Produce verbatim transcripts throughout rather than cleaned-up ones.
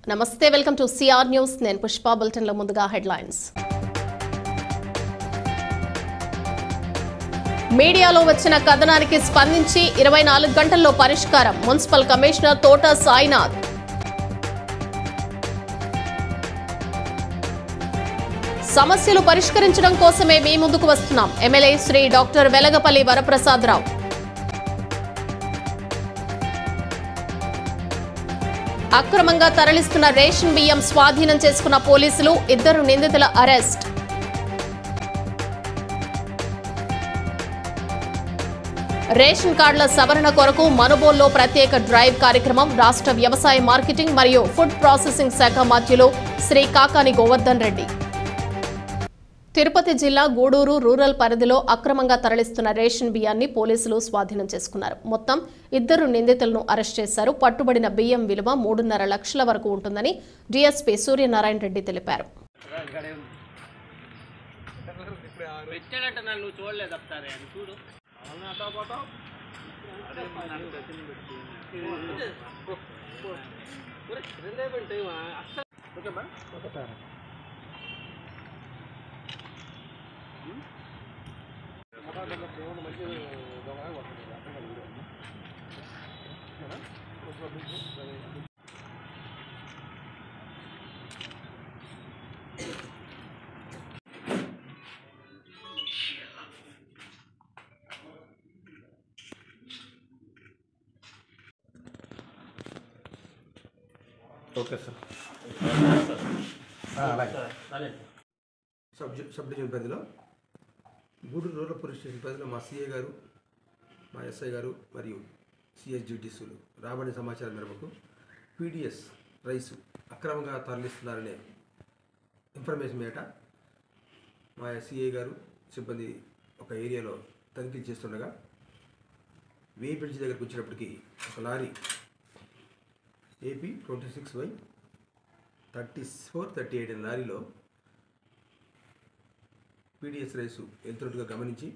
నమస్తే welcome to CR news నేను Pushpa bulletin లో ముందుగా హెడ్లైన్స్ మీడియాలో వచ్చిన కథనానికి స్పందించి ఇరవై నాలుగు గంటల్లో పరిష్కారం మున్సిపల్ కమిషనర్ తోట సాయినాథ్ సమస్యలు పరిష్కరించడం కోసమే మీ ముందుకు వస్తున్నాం ఎమ్మెల్యే శ్రీ డాక్టర్ వెలగపల్లి వరప్రసాదరావు అక్రమంగా తరలిస్తున్న రేషన్ బియ్యం స్వాధీనం చేసుకున్న పోలీసులు ఇద్దరు నిందితుల అరెస్ట్ రేషన్ కార్డుల సవరణ కొరకు మనుబోల్లో ప్రత్యేక డ్రైవ్ కార్యక్రమం రాష్ట్ర వ్యవసాయ మార్కెటింగ్ మరియు ఫుడ్ ప్రాసెసింగ్ శాఖ మంత్రులు శ్రీ కాకాని గోవర్ధన్ రెడ్డి తిరుపతి జిల్లా గూడూరు రూరల్ పరిధిలో అక్రమంగా తరలిస్తున్న రేషన్ బియ్యాన్ని పోలీసులు స్వాధీనం చేసుకున్నారు. మొత్తం ఇద్దరు నిందితులను అరెస్ట్ చేశారు. పట్టుబడిన బియ్యం విలువ మూడున్నర లక్షల వరకు ఉంటుందని డీఎస్పీ సూర్యనారాయణ రెడ్డి తెలిపారు. Okay sir sub sub division పరిధిలో గూడూరు రూరల్ పోలీస్ స్టేషన్ పరిధిలో మా సిఐ గారు మా ఎస్ఐ గారు మరియు సిఎస్జిటిసులు రాబడిన సమాచారం మేరకు పీడిఎస్ రైసు అక్రమంగా తరలిస్తున్నారనే ఇన్ఫర్మేషన్ మేట మా సిఐ గారు సిబ్బంది ఒక ఏరియాలో తనిఖీ చేస్తుండగా వే బ్రిడ్జ్ దగ్గరకు వచ్చినప్పటికీ ఒక lorry AP twenty six Y thirty four thirty eight అనే లారీలో పీడిఎస్ రైసు వెళ్తున్నట్టుగా గమనించి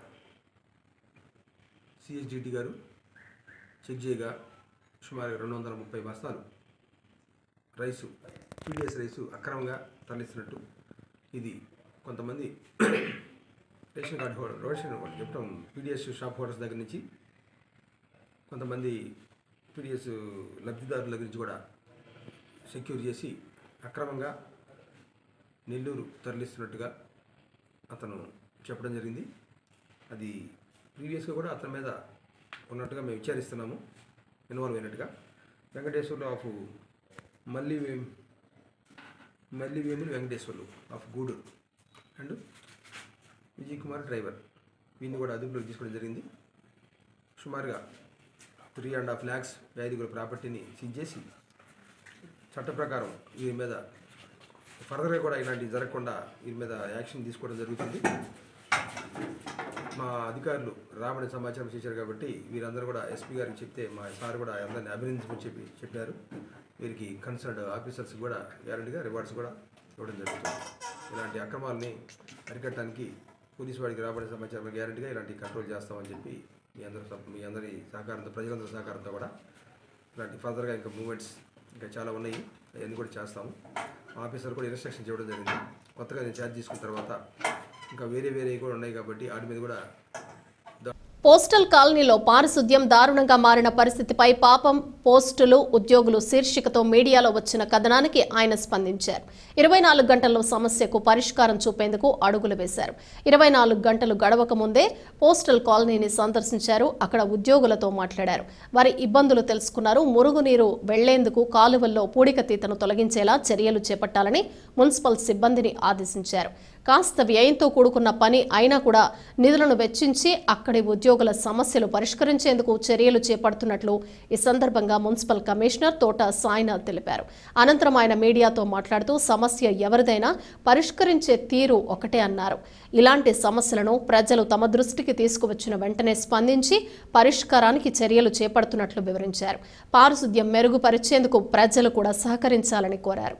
సిఎస్జిటి గారు చెక్ చేయగా సుమారు రెండు వందల ముప్పై బస్తాలు రైసు పీడిఎస్ రైసు అక్రమంగా తరలిస్తున్నట్టు ఇది కొంతమంది రేషన్ కార్డు హోల్డర్ రేషన్ చెప్పడం పీడిఎస్ షాప్ హోల్డర్స్ దగ్గర నుంచి కొంతమంది పీడిఎస్ లబ్ధిదారుల దగ్గర నుంచి కూడా సెక్యూర్ చేసి అక్రమంగా నెల్లూరు తరలిస్తున్నట్టుగా అతను చెప్పడం జరిగింది. అది ప్రీవియస్గా కూడా అతని మీద ఉన్నట్టుగా మేము విచారిస్తున్నాము, ఇన్వాల్వ్ అయినట్టుగా. Venkateswarlu of Malli Malli Vemulu Venkateswarlu of Gudur and Vijay Kumar driver వీరిని కూడా అదుపులోకి తీసుకోవడం జరిగింది. సుమారుగా త్రీ అండ్ హాఫ్ ల్యాక్స్ ఐదుగురు ప్రాపర్టీని సీజ్ చేసి చట్ట ప్రకారం వీరి మీద ఫర్దర్గా కూడా ఇలాంటివి జరగకుండా వీరి మీద యాక్షన్ తీసుకోవడం జరుగుతుంది. మా అధికారులు రాబడిన సమాచారం చేశారు కాబట్టి వీరందరూ కూడా ఎస్పీ గారికి చెప్తే మా సార్ కూడా అందరినీ అభినందించమని చెప్పి చెప్పారు. వీరికి కన్సర్న్డ్ ఆఫీసర్స్ కూడా గ్యారంటీగా రివార్డ్స్ కూడా ఇవ్వడం జరుగుతుంది. ఇలాంటి అక్రమాలని అరికట్టడానికి పోలీసు వాడికి రాబడిన సమాచారం గ్యారంటీగా ఇలాంటి కంట్రోల్ చేస్తామని చెప్పి మీ అందరూ మీ అందరి సహకారంతో ప్రజలందరి సహకారంతో కూడా ఇలాంటి ఫర్దర్గా ఇంకా మూమెంట్స్ ఇంకా చాలా ఉన్నాయి, అవన్నీ కూడా చేస్తాము. ఆఫీసర్ కూడా ఇన్స్ట్రక్షన్ చేయడం జరిగింది. కొత్తగా నేను ఛార్జ్ తీసుకున్న తర్వాత ఇంకా వేరే వేరే కూడా ఉన్నాయి కాబట్టి వాటి మీద కూడా. పోస్టల్ కాలనీలో పారిశుద్ధ్యం దారుణంగా మారిన పరిస్థితిపై పాపం పోస్టులు ఉద్యోగులు శీర్షికతో మీడియాలో వచ్చిన కథనానికి ఆయన స్పందించారు. ఇరవై నాలుగు గంటల్లో సమస్యకు పరిష్కారం చూపేందుకు అడుగులు వేశారు. ఇరవై నాలుగు గంటలు గడవక ముందే పోస్టల్ కాలనీని సందర్శించారు. అక్కడ ఉద్యోగులతో మాట్లాడారు. వారి ఇబ్బందులు తెలుసుకున్నారు. మురుగునీరు వెళ్లేందుకు కాలువల్లో పూడికతీతను తొలగించేలా చర్యలు చేపట్టాలని మున్సిపల్ సిబ్బందిని ఆదేశించారు. కాస్త వ్యయంతో కూడుకున్న పని అయినా కూడా నిధులను వెచ్చించి అక్కడి ఉద్యోగుల సమస్యలు పరిష్కరించేందుకు చర్యలు చేపడుతున్నట్లు ఈ సందర్భంగా మున్సిపల్ కమిషనర్ తోట సాయినాథ్ తెలిపారు. అనంతరం ఆయన మీడియాతో మాట్లాడుతూ సమస్య ఎవరిదైనా పరిష్కరించే తీరు ఒకటే అన్నారు. ఇలాంటి సమస్యలను ప్రజలు తమ దృష్టికి తీసుకువచ్చిన వెంటనే స్పందించి పరిష్కారానికి చర్యలు చేపడుతున్నట్లు వివరించారు. పారిశుద్ధ్యం మెరుగుపరిచేందుకు ప్రజలు కూడా సహకరించాలని కోరారు.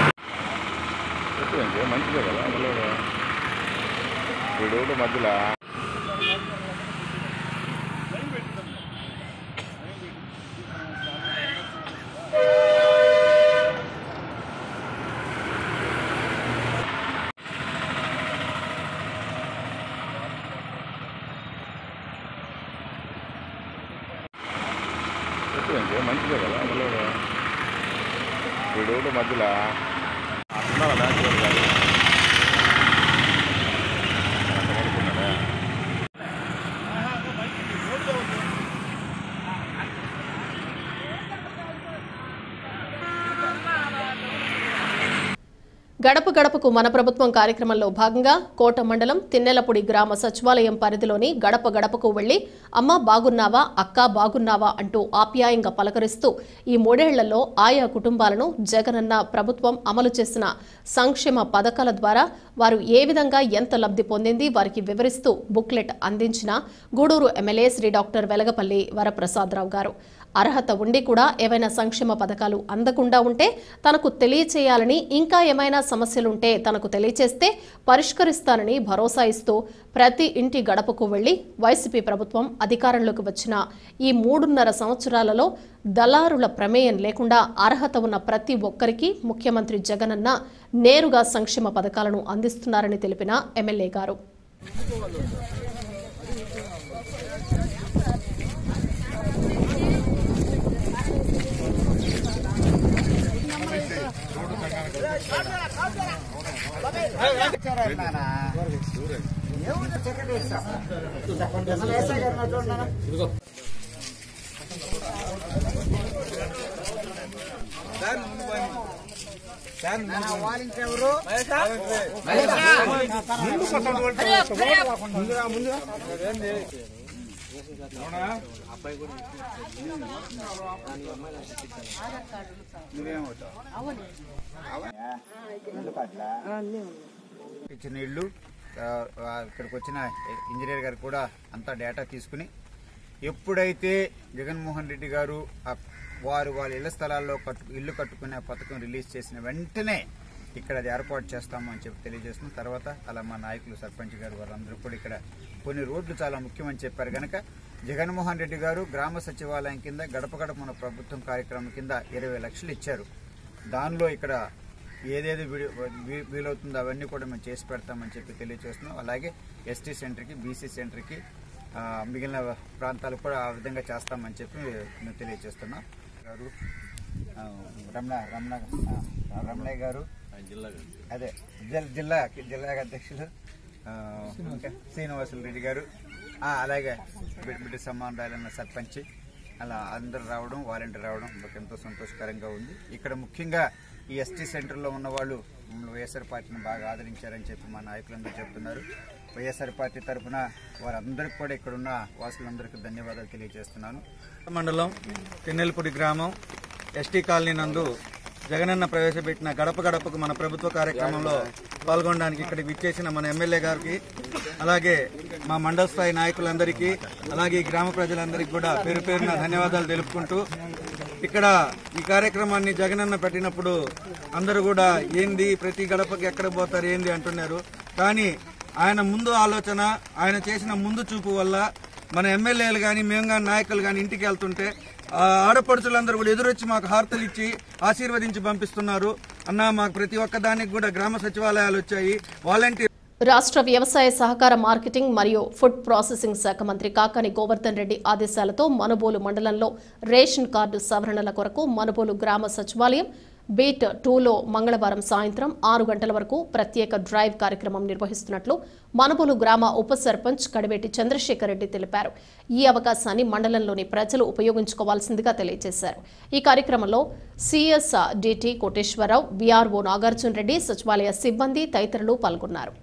మంచిదే కదా వీడు మధ్యలో మంచిదే కదా ఈ రోడ్డు మధ్యలో అట్లా న్యాచురల్ కాదు అక్కడ పడుకున్నాడా గడప గడపకు మన ప్రభుత్వం కార్యక్రమంలో భాగంగా కోట మండలం తిన్నెలపూడి గ్రామ సచివాలయం పరిధిలోని గడప గడపకు వెళ్లి అమ్మ బాగున్నావా అక్క బాగున్నావా అంటూ ఆప్యాయంగా పలకరిస్తూ ఈ మూడేళ్లలో ఆయా కుటుంబాలను జగనన్న ప్రభుత్వం అమలు చేసిన సంక్షేమ పథకాల ద్వారా వారు ఏ విధంగా ఎంత లబ్ధి పొందింది వారికి వివరిస్తూ బుక్లెట్ అందించిన గూడూరు ఎమ్మెల్యే శ్రీ డాక్టర్ వెలగపల్లి వరప్రసాదరావు గారు అర్హత ఉండి కూడా ఏవైనా సంక్షేమ పథకాలు అందకుండా ఉంటే తనకు తెలియచేయాలని ఇంకా ఏమైనా సమస్యలుంటే తనకు తెలియచేస్తే పరిష్కరిస్తానని భరోసా ఇస్తూ ప్రతి ఇంటి గడపకు వెళ్లి వైసీపీ ప్రభుత్వం అధికారంలోకి వచ్చిన ఈ మూడున్నర సంవత్సరాలలో దళారుల ప్రమేయం లేకుండా అర్హత ఉన్న ప్రతి ఒక్కరికి ముఖ్యమంత్రి జగనన్న నేరుగా సంక్షేమ పథకాలను అందిస్తున్నారని తెలిపిన ఎమ్మెల్యే గారు ఇచ్చిన ఇళ్ళు ఇక్కడికి వచ్చిన ఇంజనీర్ గారు కూడా అంతా డేటా తీసుకుని ఎప్పుడైతే జగన్మోహన్ రెడ్డి గారు వారు వాళ్ళ ఇళ్ల స్థలాల్లో కట్టు ఇల్లు కట్టుకునే పథకం రిలీజ్ చేసిన వెంటనే ఇక్కడ అది ఏర్పాటు చేస్తాము అని చెప్పి తెలియజేస్తున్నాం. తర్వాత అలా మా నాయకులు సర్పంచ్ గారు వారందరూ కూడా ఇక్కడ కొన్ని రోడ్లు చాలా ముఖ్యమని చెప్పారు కనుక జగన్మోహన్ రెడ్డి గారు గ్రామ సచివాలయం కింద గడప గడప మన ప్రభుత్వం కార్యక్రమం కింద ఇరవై లక్షలు ఇచ్చారు. దానిలో ఇక్కడ ఏదేది వీలవుతుందో అవన్నీ కూడా మేము చేసి పెడతామని చెప్పి తెలియజేస్తున్నాం. అలాగే ఎస్టీ సెంటర్కి బీసీ సెంటర్కి మిగిలిన ప్రాంతాలు కూడా ఆ విధంగా చేస్తామని చెప్పి మేము తెలియజేస్తున్నాం. గారు రమణ రమణ రమణయ్య గారు అదే జిల్లా జిల్లా అధ్యక్షులు శ్రీనివాసులు రెడ్డి గారు, అలాగే బిడ్డ సమ్మాన్ రాయలన్న సర్పంచ్, అలా అందరు రావడం వాలంటీర్ రావడం మాకు ఎంతో సంతోషకరంగా ఉంది. ఇక్కడ ముఖ్యంగా ఈ ఎస్టీ సెంటర్లో ఉన్న వాళ్ళు వైఎస్ఆర్ పార్టీని బాగా ఆదరించారని చెప్పి మా నాయకులందరూ చెప్తున్నారు. వైఎస్ఆర్ పార్టీ తరఫున వారందరికీ కూడా ఇక్కడున్న వాసులందరికీ ధన్యవాదాలు తెలియజేస్తున్నాను. మండలం తిన్నెలపూడి గ్రామం ఎస్టీ కాలనీ నందు జగనన్న ప్రవేశపెట్టిన గడప గడపకు మన ప్రభుత్వ కార్యక్రమంలో పాల్గొనడానికి ఇక్కడికి విచ్చేసిన మన ఎమ్మెల్యే గారికి, అలాగే మా మండల స్థాయి నాయకులందరికీ, అలాగే ఈ గ్రామ ప్రజలందరికీ కూడా పేరు పేరున ధన్యవాదాలు తెలుపుకుంటూ, ఇక్కడ ఈ కార్యక్రమాన్ని జగనన్న పెట్టినప్పుడు అందరూ కూడా ఏంది ప్రతి గడపకి ఎక్కడ పోతారు ఏంది అంటున్నారు. కానీ ఆయన ముందు ఆలోచన, ఆయన చేసిన ముందు చూపు వల్ల మన ఎమ్మెల్యేలు కానీ మేము కానీ నాయకులు కానీ ఇంటికి వెళ్తుంటే ఆడపడుచులందరూ కూడా ఎదురొచ్చి మాకు హారతలు ఇచ్చి ఆశీర్వదించి పంపిస్తున్నారు. అన్న మాకు ప్రతి ఒక్క దానికి కూడా గ్రామ సచివాలయాలు వచ్చాయి. వాలంటీర్ రాష్ట్ర వ్యవసాయ సహకార మార్కెటింగ్ మరియు ఫుడ్ ప్రాసెసింగ్ శాఖ మంత్రి కాకాని గోవర్ధన్ రెడ్డి ఆదేశాలతో మనుబోలు మండలంలో రేషన్ కార్డు సవరణల కొరకు మనుబోలు గ్రామ సచివాలయం బీట్ టూలో మంగళవారం సాయంత్రం ఆరు గంటల వరకు ప్రత్యేక డ్రైవ్ కార్యక్రమం నిర్వహిస్తున్నట్లు మనుబోలు గ్రామ ఉప సర్పంచ్ కడివేటి చంద్రశేఖర్ రెడ్డి తెలిపారు. ఈ అవకాశాన్ని మండలంలోని ప్రజలు ఉపయోగించుకోవాల్సిందిగా తెలియజేశారు. ఈ కార్యక్రమంలో CS DT Koteswararao, BRO Nagarjuna Reddy, సచివాలయ సిబ్బంది తదితరులు పాల్గొన్నారు.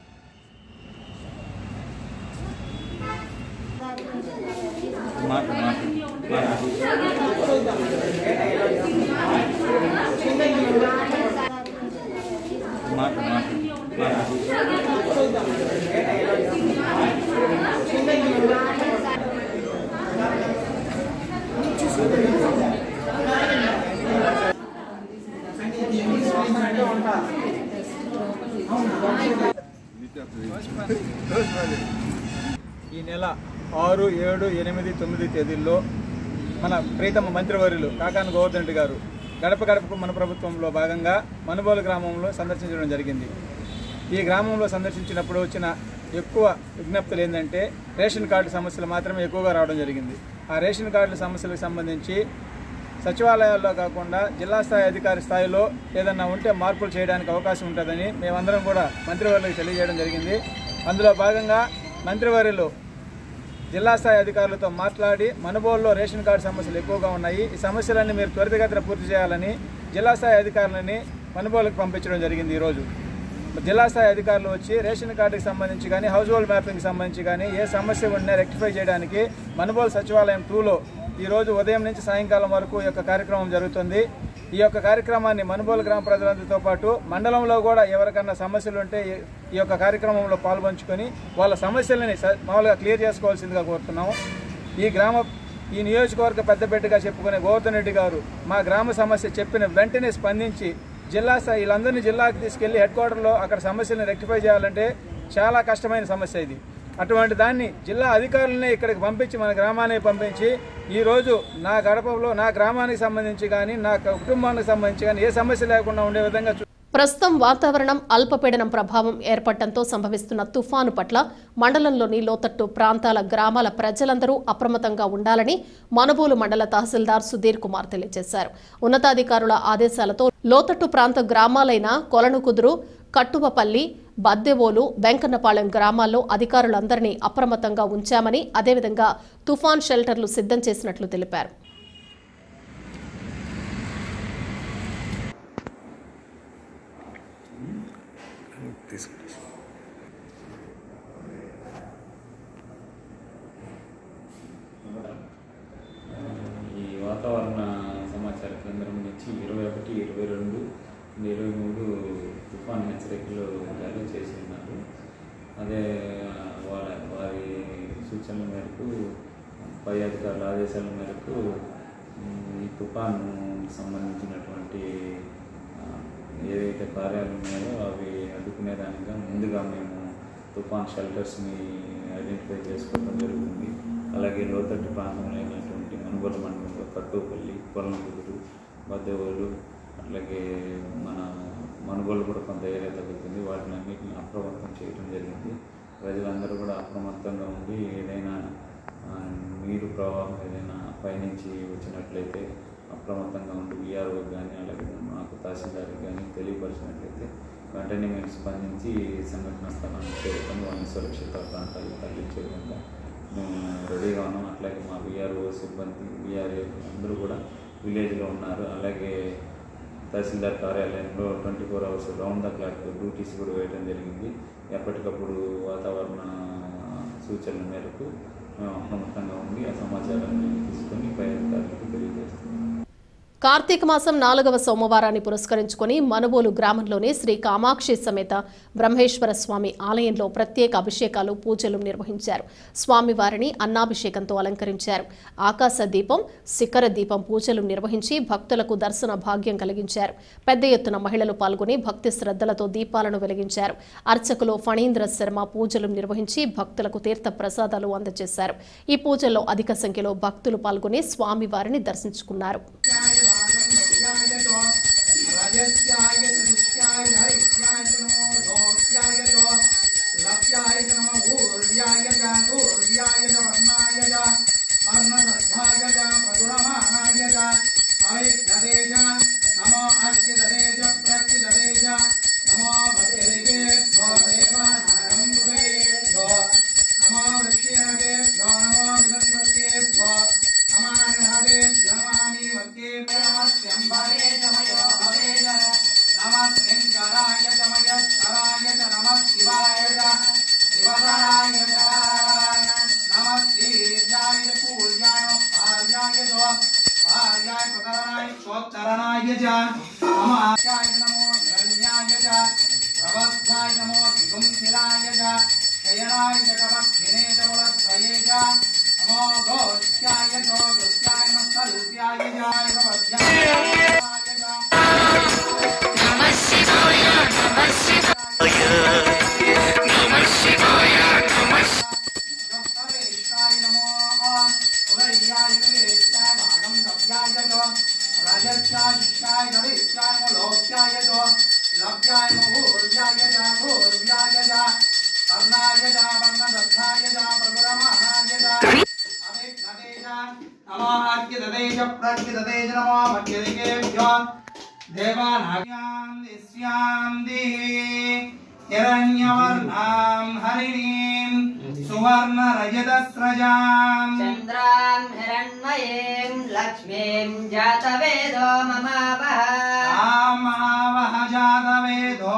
ఈ నెల ఆరు ఏడు ఎనిమిది తొమ్మిది తేదీల్లో మన ప్రీతమ మంత్రివర్యులు కాకాని గోవర్ధన్ రెడ్డి గారు గడప గడపకు మన ప్రభుత్వంలో భాగంగా మనుబోలు గ్రామంలో సందర్శించడం జరిగింది. ఈ గ్రామంలో సందర్శించినప్పుడు వచ్చిన ఎక్కువ విజ్ఞప్తులు ఏంటంటే రేషన్ కార్డు సమస్యలు మాత్రమే ఎక్కువగా రావడం జరిగింది. ఆ రేషన్ కార్డుల సమస్యలకు సంబంధించి సచివాలయాల్లో కాకుండా జిల్లా స్థాయి అధికారి స్థాయిలో ఏదన్నా ఉంటే మార్పులు చేయడానికి అవకాశం ఉంటుందని మేమందరం కూడా మంత్రివర్యులకు తెలియజేయడం జరిగింది. అందులో భాగంగా మంత్రివర్యులు జిల్లా స్థాయి అధికారులతో మాట్లాడి మనుబోలులో రేషన్ కార్డు సమస్యలు ఎక్కువగా ఉన్నాయి, ఈ సమస్యలన్నీ మీరు త్వరితగతిన పూర్తి చేయాలని జిల్లా స్థాయి అధికారులని మనుబోలుకు పంపించడం జరిగింది. ఈరోజు జిల్లా స్థాయి అధికారులు వచ్చి రేషన్ కార్డుకి సంబంధించి కానీ హౌస్ హోల్డ్ మ్యాపింగ్కి సంబంధించి కానీ ఏ సమస్య ఉన్నా రెక్టిఫై చేయడానికి మనుబోలు సచివాలయం టూలో ఈరోజు ఉదయం నుంచి సాయంకాలం వరకు ఈ యొక్క కార్యక్రమం జరుగుతుంది. ఈ యొక్క కార్యక్రమాన్ని మనుబోలు గ్రామ ప్రజలందరితో పాటు మండలంలో కూడా ఎవరికన్నా సమస్యలు ఉంటే ఈ యొక్క కార్యక్రమంలో పాల్పంచుకొని వాళ్ళ సమస్యలని మామూలుగా క్లియర్ చేసుకోవాల్సిందిగా కోరుతున్నాము. ఈ గ్రామ ఈ నియోజకవర్గ పెద్దపెట్టుగా చెప్పుకునే గోవర్ధన్ రెడ్డి గారు మా గ్రామ సమస్య చెప్పిన వెంటనే స్పందించి జిల్లా స్థాయి వీళ్ళందరినీ జిల్లాకి తీసుకెళ్లి హెడ్ క్వార్టర్లో అక్కడ సమస్యలను రెక్టిఫై చేయాలంటే చాలా కష్టమైన సమస్య ఇది. అటువంటి దాన్ని జిల్లా అధికారులనే ఇక్కడికి పంపించి మన గ్రామానికి పంపించి ఈరోజు నా గడపలో నా గ్రామానికి సంబంధించి కానీ నా కుటుంబానికి సంబంధించి కానీ ఏ సమస్య లేకుండా ఉండే విధంగా ప్రస్తుతం వాతావరణం అల్పపీడనం ప్రభావం ఏర్పడటంతో సంభవిస్తున్న తుఫాను పట్ల మండలంలోని లోతట్టు ప్రాంతాల గ్రామాల ప్రజలందరూ అప్రమత్తంగా ఉండాలని మనుబోలు మండల తహసీల్దార్ సుధీర్ కుమార్ తెలియజేశారు. ఉన్నతాధికారుల ఆదేశాలతో లోతట్టు ప్రాంత గ్రామాలైన కొలనుకుదురు, కట్టువపల్లి, బద్దెవోలు, వెంకన్నపాలెం గ్రామాల్లో అధికారులందరినీ అప్రమత్తంగా ఉంచామని, అదేవిధంగా తుఫాన్ షెల్టర్లు సిద్ధం చేసినట్లు తెలిపారు. ఈ వాతావరణ సమాచార కేంద్రం నుంచి ఇరవై ఒకటి ఇరవై రెండు ఇరవై మూడు తుఫాన్ హెచ్చరికలు జారీ చేసి ఉన్నారు. అదే వారి వారి సూచనల మేరకు పై అధికారుల ఆదేశాల మేరకు ఈ తుఫాను సంబంధించినటువంటి ఏవైతే కార్యాలు ఉన్నాయో అవి అడ్డుకునేదానిగా ముందుగా మేము తుఫాన్ షెల్టర్స్ని ఐడెంటిఫై చేసుకోవడం జరుగుతుంది. అలాగే లోతట్టు ప్రాంతంలో అయినటువంటి మనుబోలు మండలంలో కట్టుపల్లి, కొలనుకుదురు, బద్దెవోలు, అట్లాగే మన మనుబోలు కూడా కొంత ఏరియా తగ్గుతుంది. వాటిని అన్నింటిని అప్రమత్తం చేయడం జరిగింది. ప్రజలందరూ కూడా అప్రమత్తంగా ఉండి ఏదైనా నీరు ప్రవాహం ఏదైనా పైనుంచి వచ్చినట్లయితే అప్రమత్తంగా ఉండి వీఆర్ఓ కానీ అలాగే మాకు తహసీల్దార్కి కానీ తెలియపరిచినట్లయితే వెంటనే మేము స్పందించి సంఘటన స్థలాన్ని చేరుకొని వాళ్ళని సురక్షిత ప్రాంతాలకు తరలించే విధంగా మేము రెడీగా ఉన్నాం. అట్లాగే మా వీఆర్ఓ సిబ్బంది, వీఆర్ఏ అందరూ కూడా విలేజ్లో ఉన్నారు. అలాగే తహసీల్దార్ కార్యాలయంలో twenty four hours round the clock duties కూడా వేయడం జరిగింది. ఎప్పటికప్పుడు వాతావరణ సూచనల మేరకు మేము అప్రమత్తంగా ఉండి ఆ సమాచారాన్ని తీసుకొని పై అధికారులకు తెలియజేస్తున్నాం. కార్తీక మాసం నాలుగవ సోమవారాన్ని పురస్కరించుకుని మనుబోలు గ్రామంలోని శ్రీ కామాక్షి సమేత బ్రహ్మేశ్వర స్వామి ఆలయంలో ప్రత్యేక అభిషేకాలు, పూజలు నిర్వహించారు. స్వామివారిని అన్నాభిషేకంతో అలంకరించారు. ఆకాశ దీపం, శిఖర దీపం పూజలు నిర్వహించి భక్తులకు దర్శన భాగ్యం కలిగించారు. పెద్ద ఎత్తున మహిళలు పాల్గొని భక్తి శ్రద్ధలతో దీపాలను వెలిగించారు. అర్చకులు ఫణీంద్ర శర్మ పూజలు నిర్వహించి భక్తులకు తీర్థ ప్రసాదాలు అందజేశారు. ఈ పూజల్లో అధిక సంఖ్యలో భక్తులు పాల్గొని స్వామివారిని దర్శించుకున్నారు. రజస్యాయ చతుష్యాయ హరిష్యాయ నమో దోష్యాయ చ లక్ష్యాయ నమో ఊర్యాయ చ దూర్యాయ చ వర్ణాయ చ అర్ణదధ్యాయ చ పదురమానాయ చ అవిష్ణవే చ నమో అచ్యుతవే చ ప్రత్యుతవే చ నమో భక్తిరేభ్యో దేవానారంభుభేభ్యో నమో వృక్షేభ్యో నమో విష్ణుభక్తేభ్యో నమానిభవేభ్యో నమామి భక్తేభ్యో నమస్యంభవే చమయో భవే చ నమః శంకరాయ చ మయస్కరాయ చ నమః శివాయ చ శివధరాయ చ నమః శ్రీర్యాయ చ పూర్యాయ భార్యాయ చ భార్యాయ ప్రకరణాయ క్షోత్తరణాయ చ నమః నమో ధన్యాయ చ ప్రవద్ధాయ నమో దిగుంశిలాయ చ శయనాయ చ కమర్థినే చ బలత్రయే చ నమో గోష్యాయ చ గృష్యాయ నమః కల్ప్యాయ చ ప్రవద్ధ్యాయ చ నమః శివాయ నమః శివాయ నమః శివాయ నమః నమః నమో ఉదయాయ వేష్యాయ భాగం నవ్యాయ చ రజస్యాయ గరిష్యాయ లోక్యాయ చ లభ్యాయ మహూర్యాయ చ ఘోర్యాయ చ కర్ణాయ చ వర్ణద प्रज्ञिततेज नमो मध्यदिकेभ्यो देवानां दिश्यां देहि हिरण्यवर्णां हरिणीं सुवर्णरजतस्रजां चन्द्रां हिरण्मयीं लक्ष्मीं जातवेदो ममावह आमावह जातवेदो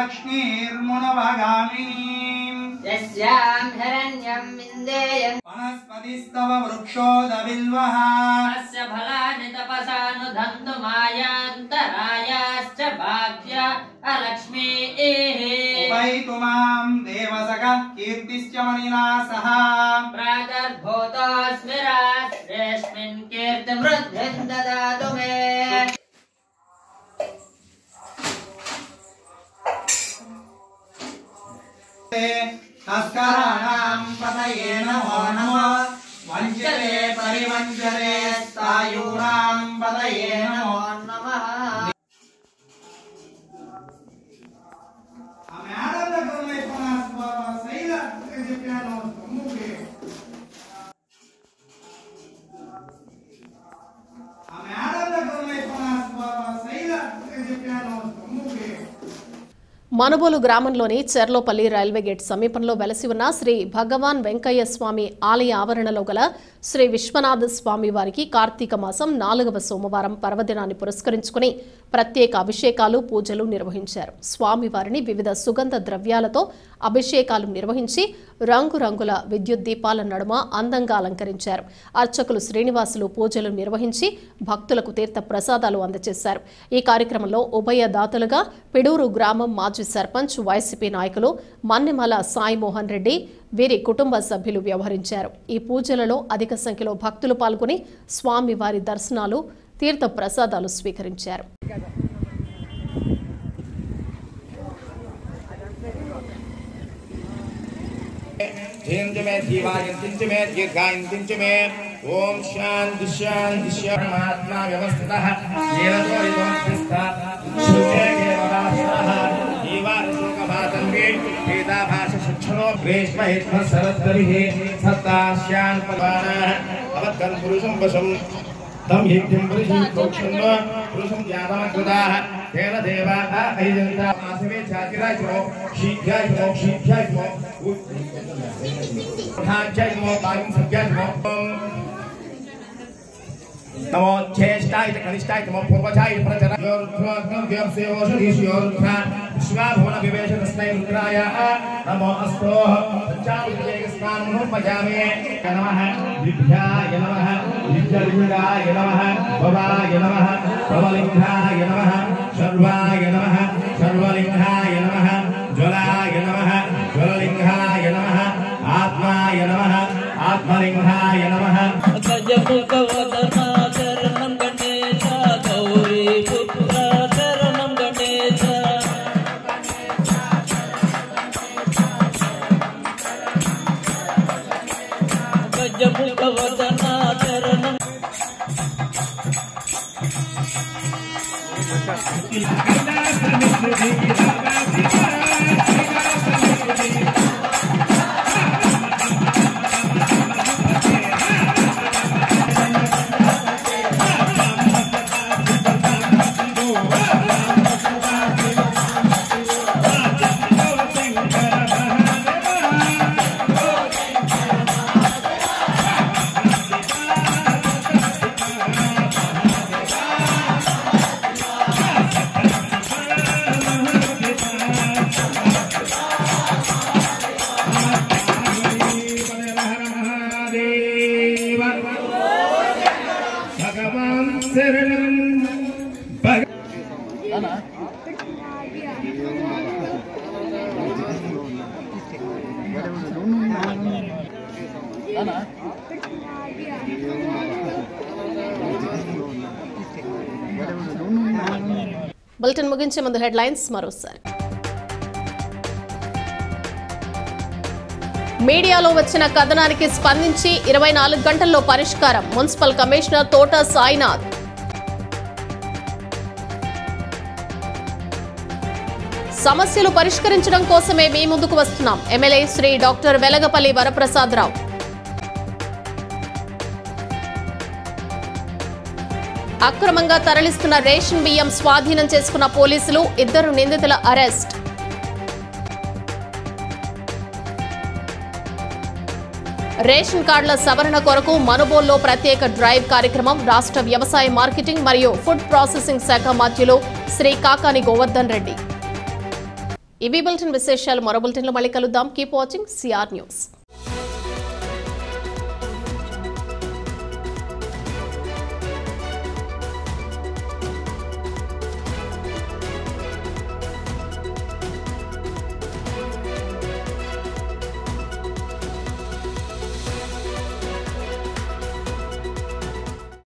लक्ष्मीर्मुनभगामिनीं यस्यां हिरण्यं विन्देयं वनस्पतिस्तव वृक्षोदबिल्वः तस्य फलानि तपसानुधन्तु मायान्तरायाश्च भाग्य अलक्ष्मीः उपैतु मां देवसखः कीर्तिश्च मणिना सह प्रागर्भूतोऽस्मि राष्ट्रेऽस्मिन् कीर्तिमृद्धिं ददातु मे तस्कराणां पतये नमो नमः वञ्चते परिवञ्चते सायूरां पतये नमो नमः మనుబోలు గ్రామంలోని చెర్లోపల్లి రైల్వే గేట్ సమీపంలో వెలసి ఉన్న శ్రీ భగవాన్ వెంకయ్య స్వామి ఆలయ ఆవరణలో గల శ్రీ విశ్వనాథ స్వామి వారికి కార్తీక మాసం నాలుగవ సోమవారం పర్వదినాన్ని పురస్కరించుకుని ప్రత్యేక అభిషేకాలు పూజలు నిర్వహించారు. స్వామివారిని వివిధ సుగంధ ద్రవ్యాలతో అభిషేకాలు నిర్వహించి రంగురంగుల విద్యుత్ దీపాల నడుమ అందంగా అలంకరించారు. అర్చకులు శ్రీనివాసులు పూజలు నిర్వహించి భక్తులకు తీర్థ ప్రసాదాలు అందజేశారు. ఈ కార్యక్రమంలో ఉభయ దాతలుగా పిడూరు గ్రామం మాజీ సర్పంచ్ వైసీపీ నాయకులు మన్నెమల సాయి మోహన్ రెడ్డి వీరి కుటుంబ సభ్యులు వ్యవహరించారు. ఈ పూజలలో అధిక సంఖ్యలో భక్తులు పాల్గొని స్వామివారి దర్శనాలు తీర్థ ప్రసాదాలు స్వీకరించారు. ओम शांति शांति परमात्मा व्यवस्थितः येनतो विवस्थितः शुचे केवलास्तः जीवार्जुकभातन्वे वेदाभाष शिक्षणो ग्रेष्महित्म सरस्वतिः सत्तास्यान् पवानः अवत्कन् पुरुषं वशं तं हित्यं पुरुषं प्रोक्षन्व पुरुषं ज्ञातमकृताः तेन देवाः अहिजन्ता आसवे चातिराजो शीघ्राजो शीघ्राजो उठाचाजो पायं सत्याजो नमो ज्येष्ठाय कनिष्ठाय नमो पूर्वजाय प्रचर विश्वाभुवन विवेश तस्मै रुद्राय नमो अस्तु पंचामृतस्नानमुपजामे नमः विभ्याय नमः विद्यालिंगाय नमः भवाय नमः भवलिंगाय नमः सर्वाय नमः सर्वलिंगाय नमः ज्वलाय नमः ज्वललिंगाय नमः आत्माय नमः आत्मलिंगाय नमः शरणं गणेश गौरी पुत्र शरणं गणेश गजमुखवदना शरणं బులెటిన్ ముగించే ముందు హెడ్లైన్స్ మరోసారి. మీడియాలో వచ్చిన కథనానికి స్పందించి ఇరవై నాలుగు గంటల్లో పరిష్కారం మున్సిపల్ కమిషనర్ తోట సాయినాథ్. సమస్యలు పరిష్కరించడం కోసమే మీ ముందుకు వస్తున్నాం ఎమ్మెల్యే శ్రీ డాక్టర్ వెలగపల్లి వరప్రసాదరావు. అక్రమంగా తరలిస్తున్న రేషన్ బియ్యం స్వాధీనం చేసుకున్న పోలీసులు, ఇద్దరు నిందితుల అరెస్ట్. రేషన్ కార్డుల సవరణ కొరకు మనుబోల్లో ప్రత్యేక డ్రైవ్ కార్యక్రమం. రాష్ట్ర వ్యవసాయ మార్కెటింగ్ మరియు ఫుడ్ ప్రాసెసింగ్ శాఖ మంత్రులు శ్రీ కాకాని గోవర్ధన్ రెడ్డి. ఇవి బులెటిన్ విశేషాలు. మరో బులెటిన్లో మళ్ళీ కలుద్దాం. Keep watching CR news.